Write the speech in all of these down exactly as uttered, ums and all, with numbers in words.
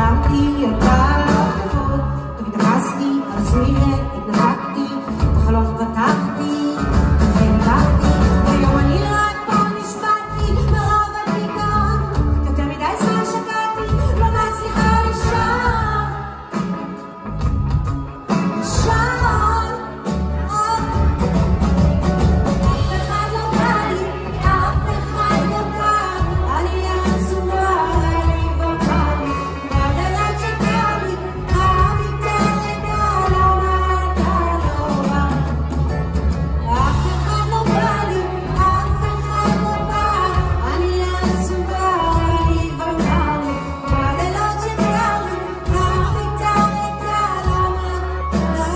חלמתי אותה לבוא, והתאפסתי על עצמי והתנתקתי, בחלום פתחתי, והתנתקתי, והיום אני רק פה נשבעתי מרוב הדיכאון, יותר מדי זמן שקעתי, לא מצליחה לישון. לישון. אף אחד לא בא לי, אף אחד לא בא לי, אני עצובה, אני בבא לי, והדלת שקעה לי, הביטה לגלה, מה אתה לא בא. אף אחד לא בא לי, אף אחד לא בא, אני עצובה, אני בבא לי, והדלת שקעה לי, הביטה לגלה, מה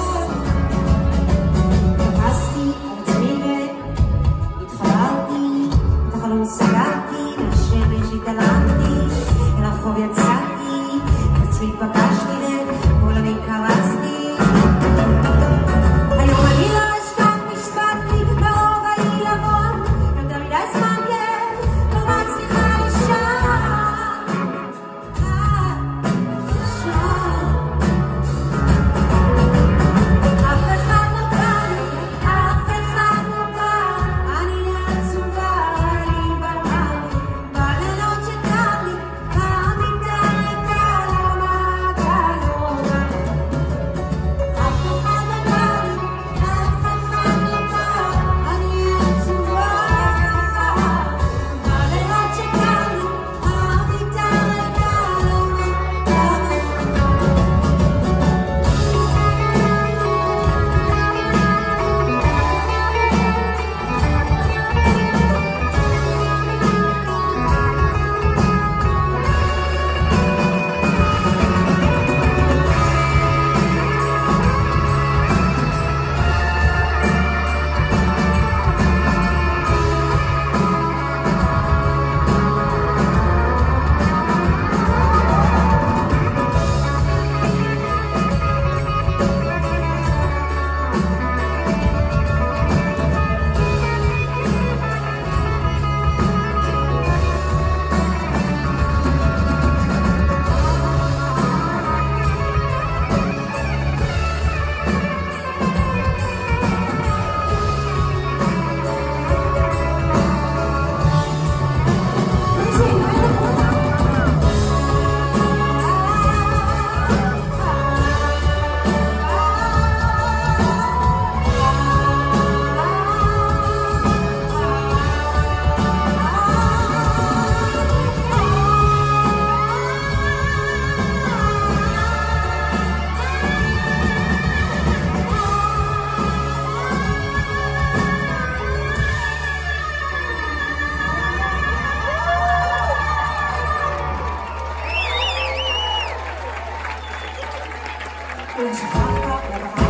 תפסתי על עצמי והתחברתי, את החלום סגרתי, מהשמש התעלמתי, אל הרחוב יצאתי, את עצמי פגשתי ומול קרסתי. היום אני לא אשכח נשבעתי ברוב העילבון, יותר מדי זמן כן, לא מצליחה לישון. אף אחד לא בא לי, אף אחד לא בא, אני עצובה, אני בבא לי, בלילות שקר לי, במיטה ריקה, למה אתה לא בא. אף אחד לא בא לי, אף אחד לא בא, אני עצובה, בלילות שקר לי, במיטה ריקה, Ulang